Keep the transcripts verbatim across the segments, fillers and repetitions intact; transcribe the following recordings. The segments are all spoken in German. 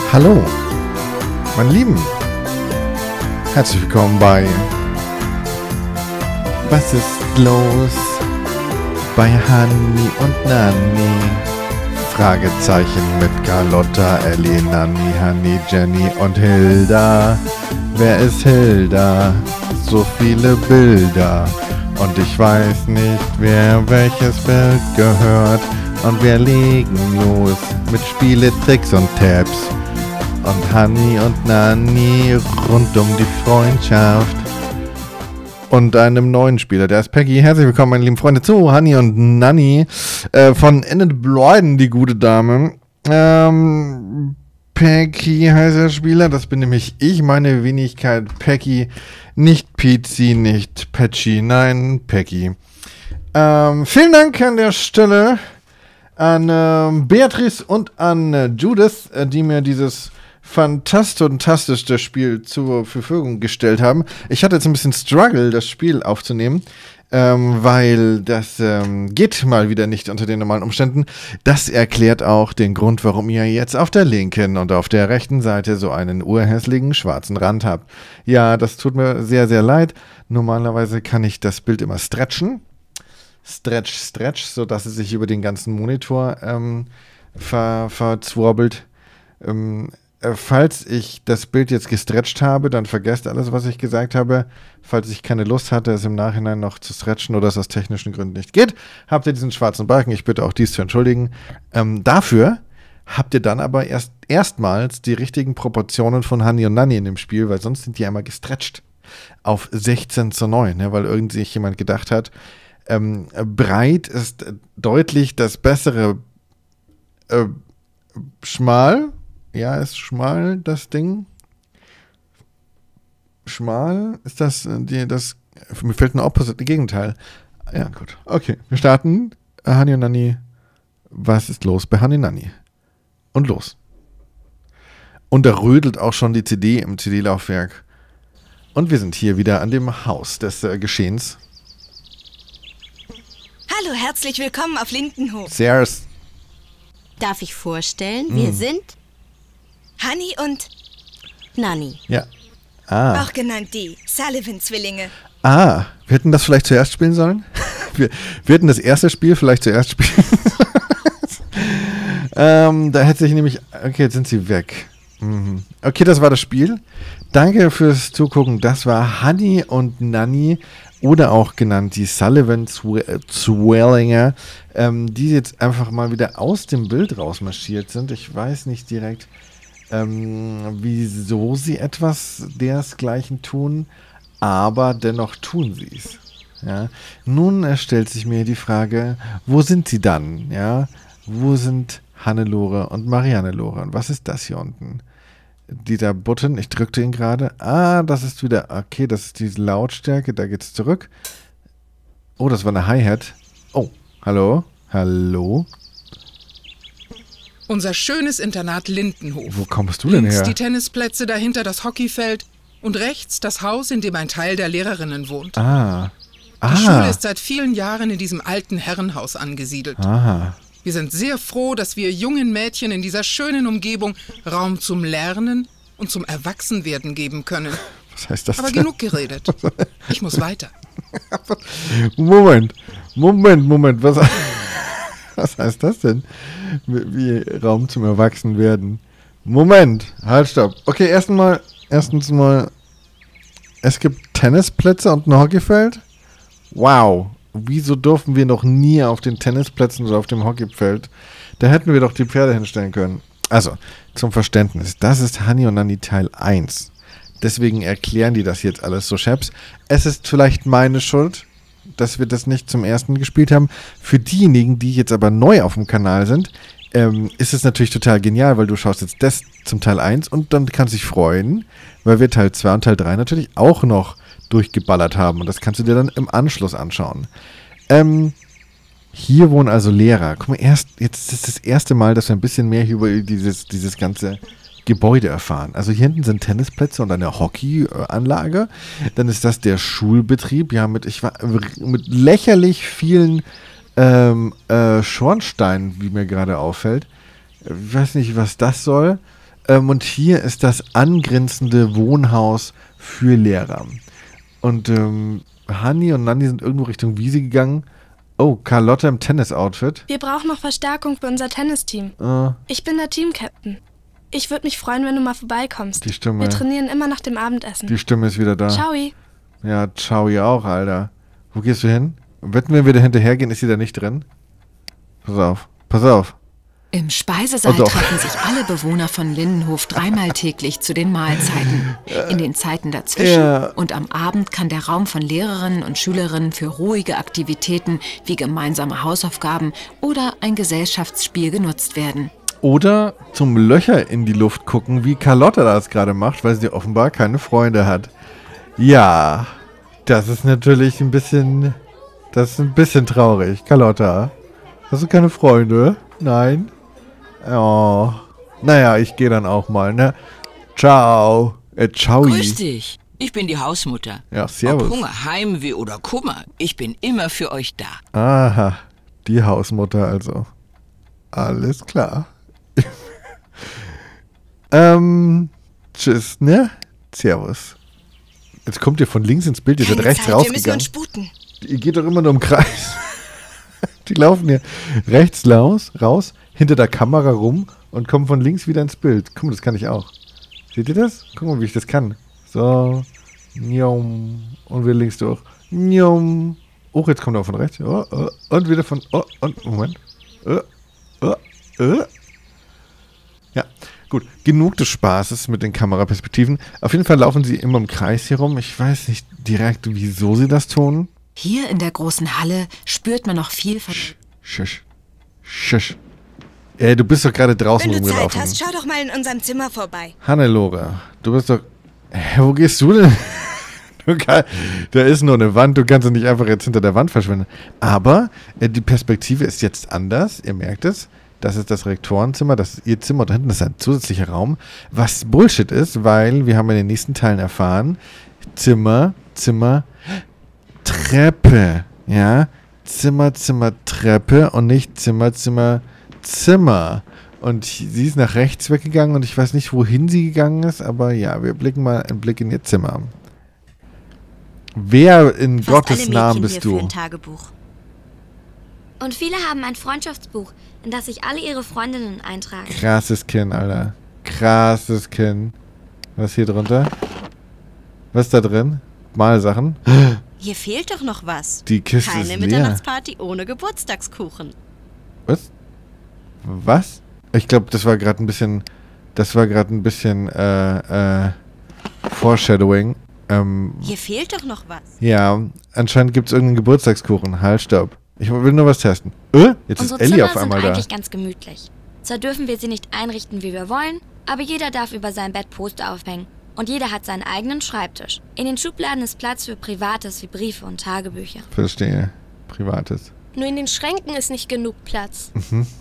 Hallo, meine Lieben. Herzlich willkommen bei Was ist los bei Hanni und Nanni? Fragezeichen mit Carlotta, Ellie, Nanni, Hanni, Jenny und Hilda. Wer ist Hilda? So viele Bilder und ich weiß nicht, wer welches Bild gehört. Und wir legen los mit Spiele, Tricks und Tabs. Und Hanni und Nanni rund um die Freundschaft. Und einem neuen Spieler, der ist Peggy. Herzlich willkommen, meine lieben Freunde, zu Hanni und Nanni äh, von Enid Blyden, die gute Dame. Ähm, Peggy heißt der Spieler, das bin nämlich ich, meine Wenigkeit Peggy. Nicht Pizzi, nicht Patchy, nein, Peggy. Ähm, vielen Dank an der Stelle an ähm, Beatrice und an äh, Judith, äh, die mir dieses fantastischste Spiel zur Verfügung gestellt haben. Ich hatte jetzt ein bisschen Struggle, das Spiel aufzunehmen, ähm, weil das ähm, geht mal wieder nicht unter den normalen Umständen. Das erklärt auch den Grund, warum ihr jetzt auf der linken und auf der rechten Seite so einen urhässlichen schwarzen Rand habt. Ja, das tut mir sehr, sehr leid. Normalerweise kann ich das Bild immer stretchen. Stretch, stretch, sodass es sich über den ganzen Monitor ähm, ver, verzworbelt. Ähm, äh, falls ich das Bild jetzt gestretcht habe, dann vergesst alles, was ich gesagt habe. Falls ich keine Lust hatte, es im Nachhinein noch zu stretchen oder es aus technischen Gründen nicht geht, habt ihr diesen schwarzen Balken. Ich bitte auch dies zu entschuldigen. Ähm, dafür habt ihr dann aber erst erstmals die richtigen Proportionen von Hanni und Nanni in dem Spiel, weil sonst sind die einmal gestretcht auf sechzehn zu neun, ne, weil irgendwie sich jemand gedacht hat, Ähm, breit ist deutlich das bessere. Äh, schmal, ja, ist schmal das Ding. Schmal ist das, die, das, mir fällt ein opposite Gegenteil. Ja, gut. Okay, wir starten. Hanni und Nanni, was ist los bei Hanni und Nanni? Und los. Und da rödelt auch schon die C D im C D-Laufwerk. Und wir sind hier wieder an dem Haus des äh, Geschehens. Hallo, herzlich willkommen auf Lindenhof. Servus. Darf ich vorstellen, wir Mm. sind Hanni und, Nanni. Ja. Ah. auch genannt die Sullivan-Zwillinge. Ah, wir hätten das vielleicht zuerst spielen sollen? Wir, wir hätten das erste Spiel vielleicht zuerst spielen ähm, Da hätte sich nämlich... Okay, jetzt sind sie weg. Mhm. Okay, das war das Spiel. Danke fürs Zugucken. Das war Hanni und Nanni, oder auch genannt die Sullivan-Zwillinge, ähm, die jetzt einfach mal wieder aus dem Bild rausmarschiert sind. Ich weiß nicht direkt, ähm, wieso sie etwas dersgleichen tun, aber dennoch tun sie es. Ja. Nun äh, stellt sich mir die Frage, wo sind sie dann? Ja? Wo sind Hannelore und Mariannelore? Und was ist das hier unten? Dieser Button, ich drückte ihn gerade. Ah, das ist wieder, okay, das ist diese Lautstärke, da geht's zurück. Oh, das war eine Hi-Hat. Oh, hallo, hallo. Unser schönes Internat Lindenhof. Wo kommst du denn Links her? die Tennisplätze, dahinter das Hockeyfeld und rechts das Haus, in dem ein Teil der Lehrerinnen wohnt. Ah, Die Schule ah, ist seit vielen Jahren in diesem alten Herrenhaus angesiedelt. aha. Wir sind sehr froh, dass wir jungen Mädchen in dieser schönen Umgebung Raum zum Lernen und zum Erwachsenwerden geben können. Was heißt das Aber denn? genug geredet. Ich muss weiter. Moment, Moment, Moment, was, was heißt das denn? Wie, wie Raum zum Erwachsenwerden? Moment, halt, stopp. Okay, erstens mal, erstens mal, es gibt Tennisplätze und ein Hockeyfeld? Wow. Wieso durften wir noch nie auf den Tennisplätzen oder auf dem Hockeyfeld? Da hätten wir doch die Pferde hinstellen können. Also, zum Verständnis. Das ist Hanni und Nanni Teil eins. Deswegen erklären die das jetzt alles so scheps. Es ist vielleicht meine Schuld, dass wir das nicht zum ersten gespielt haben. Für diejenigen, die jetzt aber neu auf dem Kanal sind, ähm, ist es natürlich total genial, weil du schaust jetzt das zum Teil eins und dann kannst du dich freuen, weil wir Teil zwei und Teil drei natürlich auch noch durchgeballert haben. Und das kannst du dir dann im Anschluss anschauen. Ähm, hier wohnen also Lehrer. Guck mal, erst, jetzt ist das erste Mal, dass wir ein bisschen mehr über dieses, dieses ganze Gebäude erfahren. Also hier hinten sind Tennisplätze und eine Hockeyanlage. Dann ist das der Schulbetrieb, ja, mit, ich war, mit lächerlich vielen ähm, äh, Schornsteinen, wie mir gerade auffällt. Ich weiß nicht, was das soll. Ähm, und hier ist das angrenzende Wohnhaus für Lehrer. Und ähm, Hani und Nanni sind irgendwo Richtung Wiese gegangen. Oh, Carlotta im Tennis-Outfit. Wir brauchen noch Verstärkung für unser Tennisteam. Äh, Ich bin der Team-Captain. Ich würde mich freuen, wenn du mal vorbeikommst. Die Stimme. Wir trainieren immer nach dem Abendessen. Die Stimme ist wieder da. Ciao. Ja, ciao, ihr auch, Alter. Wo gehst du hin? Wetten, wenn wir da hinterhergehen, ist sie da nicht drin? Pass auf, pass auf. Im Speisesaal Oh, doch. treffen sich alle Bewohner von Lindenhof dreimal täglich zu den Mahlzeiten. In den Zeiten dazwischen Ja. und am Abend kann der Raum von Lehrerinnen und Schülerinnen für ruhige Aktivitäten wie gemeinsame Hausaufgaben oder ein Gesellschaftsspiel genutzt werden. Oder zum Löcher in die Luft gucken, wie Carlotta das gerade macht, weil sie offenbar keine Freunde hat. Ja, das ist natürlich ein bisschen, das ist ein bisschen traurig. Carlotta, hast du keine Freunde? Nein? Oh, naja, ich gehe dann auch mal, ne? Ciao. Äh, ciao. Grüß dich. Ich bin die Hausmutter. Ja, servus. Ob Hunger, Heimweh oder Kummer, ich bin immer für euch da. Aha, die Hausmutter also. Alles klar. ähm, tschüss, ne? Servus. Jetzt kommt ihr von links ins Bild, ihr seid Keine rechts Zeit, wir müssen rausgegangen. uns sputen. Ihr geht doch immer nur im Kreis. Die laufen hier rechts raus, raus, hinter der Kamera rum und kommen von links wieder ins Bild. Guck mal, das kann ich auch. Seht ihr das? Guck mal, wie ich das kann. So. Njom. Und wieder links durch. Njom. Oh, jetzt kommt er auch von rechts. Oh, oh. Und wieder von... Oh, und... Moment. Oh, oh, oh. Ja, gut. Genug des Spaßes mit den Kameraperspektiven. Auf jeden Fall laufen sie immer im Kreis hier rum. Ich weiß nicht direkt, wieso sie das tun. Hier in der großen Halle spürt man noch viel von... Schusch. Schusch. Ey, du bist doch gerade draußen Wenn du Zeit rumgelaufen. hast, schau doch mal in unserem Zimmer vorbei. Hannelore, du bist doch... Hä, wo gehst du denn? Du kann, da ist nur eine Wand, du kannst doch nicht einfach jetzt hinter der Wand verschwinden. Aber äh, die Perspektive ist jetzt anders, ihr merkt es. Das ist das Rektorenzimmer, das ist ihr Zimmer, da hinten ist ein zusätzlicher Raum. Was Bullshit ist, weil wir haben in den nächsten Teilen erfahren, Zimmer, Zimmer, Treppe, ja, Zimmer, Zimmer, Treppe und nicht Zimmer, Zimmer, Zimmer. Und sie ist nach rechts weggegangen und ich weiß nicht, wohin sie gegangen ist, aber ja, wir blicken mal einen Blick in ihr Zimmer. Wer in Fast Gottes alle Namen Mädchen bist hier du? führen Tagebuch. Und viele haben ein Freundschaftsbuch, in das sich alle ihre Freundinnen eintragen. Krasses Kinn, Alter. Krasses Kinn. Was ist hier drunter? Was ist da drin? Malsachen. Hier fehlt doch noch was. Die Kiste Keine ist leer. Mitternachtsparty ohne Geburtstagskuchen. Was? Was? Ich glaube, das war gerade ein bisschen... Das war gerade ein bisschen, äh, äh... Foreshadowing. Ähm, Hier fehlt doch noch was. ja, anscheinend gibt es irgendeinen Geburtstagskuchen. Halt, stopp. Ich will nur was testen. Äh? Jetzt Unsere ist Ellie Zimmer auf sind einmal da. eigentlich ganz gemütlich. Zwar dürfen wir sie nicht einrichten, wie wir wollen, aber jeder darf über sein Bett Poster aufhängen. Und jeder hat seinen eigenen Schreibtisch. In den Schubladen ist Platz für Privates wie Briefe und Tagebücher. Verstehe. Privates. Nur in den Schränken ist nicht genug Platz.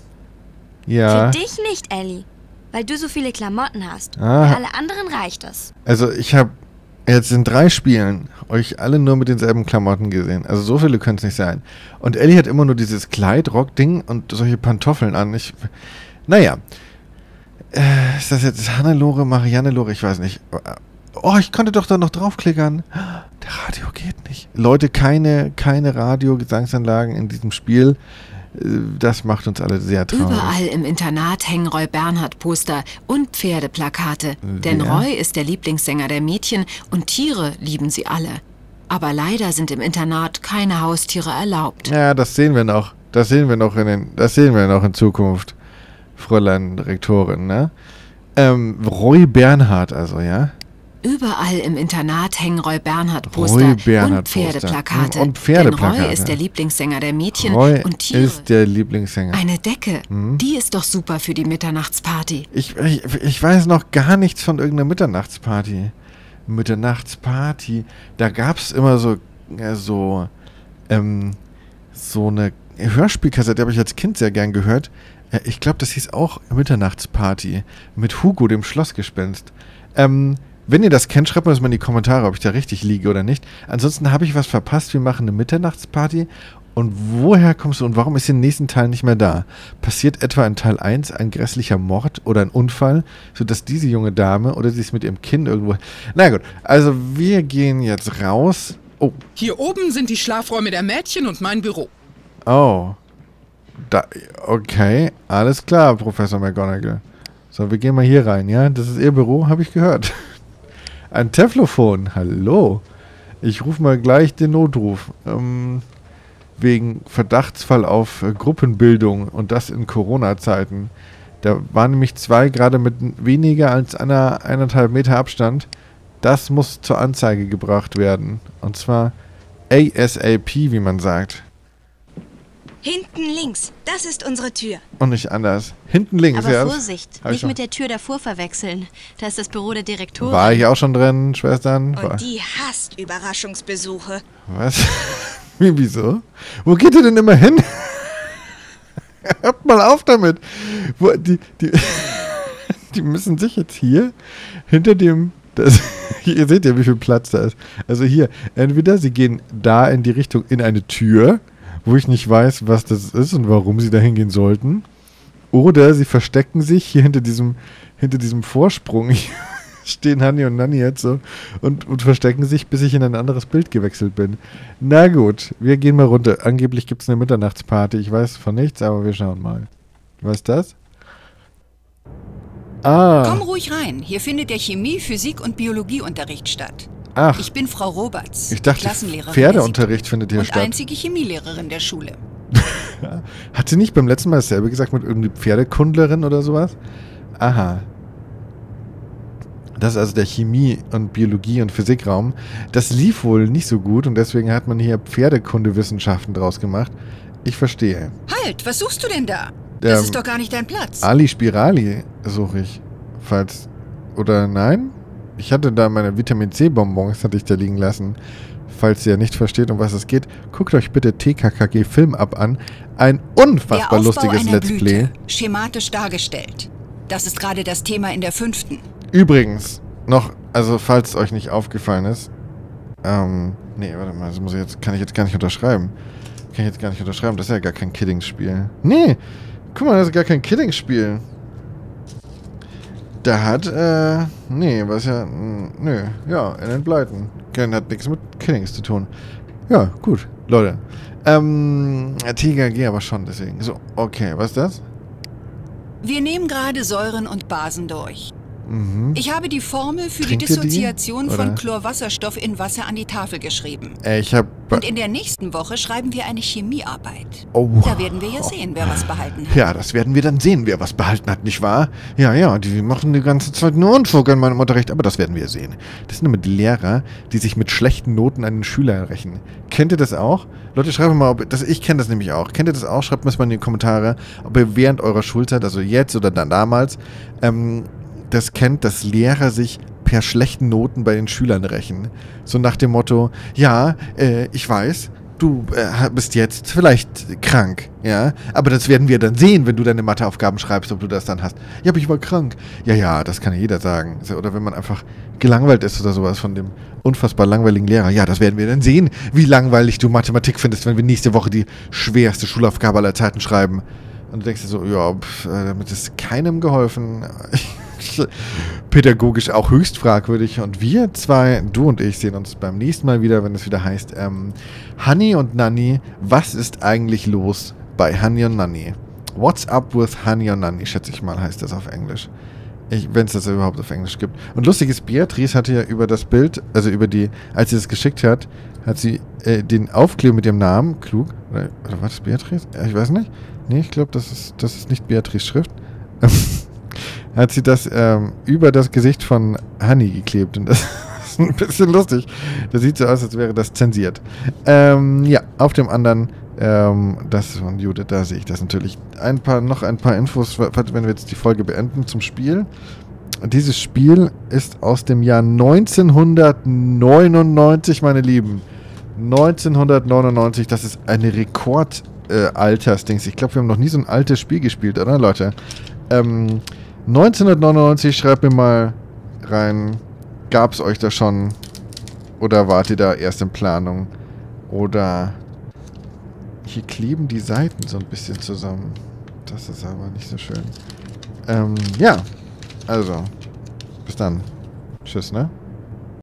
Ja. Für dich nicht, Ellie. Weil du so viele Klamotten hast. Ah. Für alle anderen reicht es. Also ich habe jetzt in drei Spielen euch alle nur mit denselben Klamotten gesehen. Also so viele können es nicht sein. Und Ellie hat immer nur dieses Kleid, Rockding und solche Pantoffeln an. Ich, naja. Äh, ist das jetzt Hannelore, Mariannelore? Ich weiß nicht. Oh, ich konnte doch da noch draufklickern. Der Radio geht nicht. Leute, keine, keine Radio-Gesangsanlagen in diesem Spiel. Das macht uns alle sehr traurig. Überall im Internat hängen Roy Bernhard-Poster und Pferdeplakate. Denn Wer? Roy ist der Lieblingssänger der Mädchen und Tiere lieben sie alle. Aber leider sind im Internat keine Haustiere erlaubt. Ja, das sehen wir noch. Das sehen wir noch in den, das sehen wir noch in Zukunft, Fräulein Rektorin, ne? Ähm, Roy Bernhard also, ja? Überall im Internat hängen Roy Roy Bernhard-Poster Bernhard und Pferdeplakate. und Pferdeplakate. Denn Roy ist der Lieblingssänger der Mädchen Roy und Tiere. ist der Lieblingssänger. Eine Decke, die ist doch super für die Mitternachtsparty. Ich, ich, ich weiß noch gar nichts von irgendeiner Mitternachtsparty. Mitternachtsparty. Da gab es immer so, ja, so, ähm, so eine Hörspielkassette, die habe ich als Kind sehr gern gehört. Äh, ich glaube, das hieß auch Mitternachtsparty. Mit Hugo, dem Schlossgespenst. Ähm, wenn ihr das kennt, schreibt mir das mal in die Kommentare, ob ich da richtig liege oder nicht. Ansonsten habe ich was verpasst. Wir machen eine Mitternachtsparty Und woher kommst du und warum ist der nächsten Teil nicht mehr da? Passiert etwa in Teil eins ein grässlicher Mord oder ein Unfall, sodass diese junge Dame oder sie ist mit ihrem Kind irgendwo... Na gut, also wir gehen jetzt raus. Oh. Hier oben sind die Schlafräume der Mädchen und mein Büro. Oh. Da, okay, alles klar, Professor McGonagall. So, wir gehen mal hier rein, ja? Das ist Ihr Büro, habe ich gehört. Ein Teflophon, hallo. Ich rufe mal gleich den Notruf. Ähm, wegen Verdachtsfall auf äh, Gruppenbildung und das in Corona-Zeiten. Da waren nämlich zwei gerade mit weniger als einer, eineinhalb Meter Abstand. Das muss zur Anzeige gebracht werden. Und zwar ASAP, wie man sagt. Hinten links, das ist unsere Tür. Und nicht anders. Hinten links, Aber ja. Vorsicht, Hab ich nicht schon. mit der Tür davor verwechseln. Da ist das Büro der Direktorin. War ich auch schon drin, Schwestern? War. Und die hasst Überraschungsbesuche. Was? Wie, wieso? Wo geht ihr denn immer hin? Hört mal auf damit. Wo, die, die, die müssen sich jetzt hier hinter dem... Das, ihr seht ja, wie viel Platz da ist. Also hier, entweder sie gehen da in die Richtung in eine Tür, wo ich nicht weiß, was das ist und warum sie da hingehen sollten. Oder sie verstecken sich hier hinter diesem, hinter diesem Vorsprung. Hier stehen Hanni und Nanni jetzt so und, und verstecken sich, bis ich in ein anderes Bild gewechselt bin. Na gut, wir gehen mal runter. Angeblich gibt es eine Mitternachtsparty. Ich weiß von nichts, aber wir schauen mal. Was ist das? Ah. Komm ruhig rein. Hier findet der Chemie-, Physik- und Biologieunterricht statt. Ach. Ich bin Frau Roberts, Ich dachte, Klassenlehrerin Pferdeunterricht der findet hier und statt. einzige Chemielehrerin der Schule. Hat sie nicht beim letzten Mal dasselbe gesagt mit irgendwie Pferdekundlerin oder sowas? Aha. Das ist also der Chemie- und Biologie- und Physikraum. Das lief wohl nicht so gut und deswegen hat man hier Pferdekundewissenschaften draus gemacht. Ich verstehe. Halt, was suchst du denn da? Der Das ist doch gar nicht dein Platz. Ali Spirali suche ich. Falls... Oder nein? Ich hatte da meine Vitamin-C-Bonbons, hatte ich da liegen lassen. Falls ihr nicht versteht, um was es geht, guckt euch bitte T K K G Film ab an. Ein unfassbar Der Aufbau lustiges einer Let's Blüte, Play. schematisch dargestellt. Das ist gerade das Thema in der fünften. Übrigens, noch, also falls es euch nicht aufgefallen ist, ähm, nee, warte mal, das muss ich jetzt, kann ich jetzt gar nicht unterschreiben. Kann ich jetzt gar nicht unterschreiben, das ist ja gar kein Kiddings-Spiel. Nee, guck mal, das ist gar kein Kiddings-Spiel. Da hat, äh, nee, was ja, mh, nö, ja, in den Pleiten. Hat nichts mit Kiddings zu tun. Ja, gut, Leute. Ähm, T K G aber schon, deswegen. So, okay, was ist das? Wir nehmen gerade Säuren und Basen durch. Mhm. Ich habe die Formel für Trinkt die ihr die, Dissoziation oder? von Chlorwasserstoff in Wasser an die Tafel geschrieben. Äh, ich hab... Und in der nächsten Woche schreiben wir eine Chemiearbeit. Oh. Da werden wir ja sehen, wer was behalten hat. Ja, das werden wir dann sehen, wer was behalten hat, nicht wahr? Ja, ja, die machen die ganze Zeit nur Unfug an meinem Unterricht, aber das werden wir sehen. Das sind immer die Lehrer, die sich mit schlechten Noten an den Schüler rächen. Kennt ihr das auch? Leute, schreibt mal, ob das, ich kenne das nämlich auch. Kennt ihr das auch? Schreibt mir das mal in die Kommentare, ob ihr während eurer Schulzeit, also jetzt oder dann damals, ähm, das kennt, dass Lehrer sich per schlechten Noten bei den Schülern rächen. So nach dem Motto, ja, äh, ich weiß, du äh, bist jetzt vielleicht krank, ja, aber das werden wir dann sehen, wenn du deine Matheaufgaben schreibst, ob du das dann hast. Ja, aber ich war krank. Ja, ja, das kann ja jeder sagen. Oder wenn man einfach gelangweilt ist oder sowas von dem unfassbar langweiligen Lehrer. Ja, das werden wir dann sehen, wie langweilig du Mathematik findest, wenn wir nächste Woche die schwerste Schulaufgabe aller Zeiten schreiben. Und du denkst dir so, ja, pf, damit ist keinem geholfen. Pädagogisch auch höchst fragwürdig. Und wir zwei, du und ich, sehen uns beim nächsten Mal wieder, wenn es wieder heißt, ähm, Hanni und Nanni, was ist eigentlich los bei Hanni und Nanni? What's up with Hanni und Nanni, schätze ich mal, heißt das auf Englisch. Wenn es das überhaupt auf Englisch gibt. Und lustig ist, Beatrice hatte ja über das Bild, also über die, als sie das geschickt hat, hat sie äh, den Aufkleber mit ihrem Namen, klug, oder, oder war das Beatrice? Ja, ich weiß nicht. Nee, ich glaube, das ist, das ist nicht Beatrice Schrift. Hat sie das ähm, über das Gesicht von Hanni geklebt. Und das ist ein bisschen lustig. Das sieht so aus, als wäre das zensiert. Ähm, ja, auf dem anderen, ähm, das von Judith, da sehe ich das natürlich. Ein paar, noch ein paar Infos, wenn wir jetzt die Folge beenden, zum Spiel. Dieses Spiel ist aus dem Jahr neunzehnhundertneunundneunzig, meine Lieben. neunzehnhundertneunundneunzig, das ist eine Rekord- Äh, Altersdings. Ich glaube, wir haben noch nie so ein altes Spiel gespielt, oder, Leute? Ähm, neunzehnhundertneunundneunzig, schreibt mir mal rein, gab es euch da schon? Oder wart ihr da erst in Planung? Oder, Hier kleben die Seiten so ein bisschen zusammen. Das ist aber nicht so schön. Ähm, ja. Also. Bis dann. Tschüss, ne?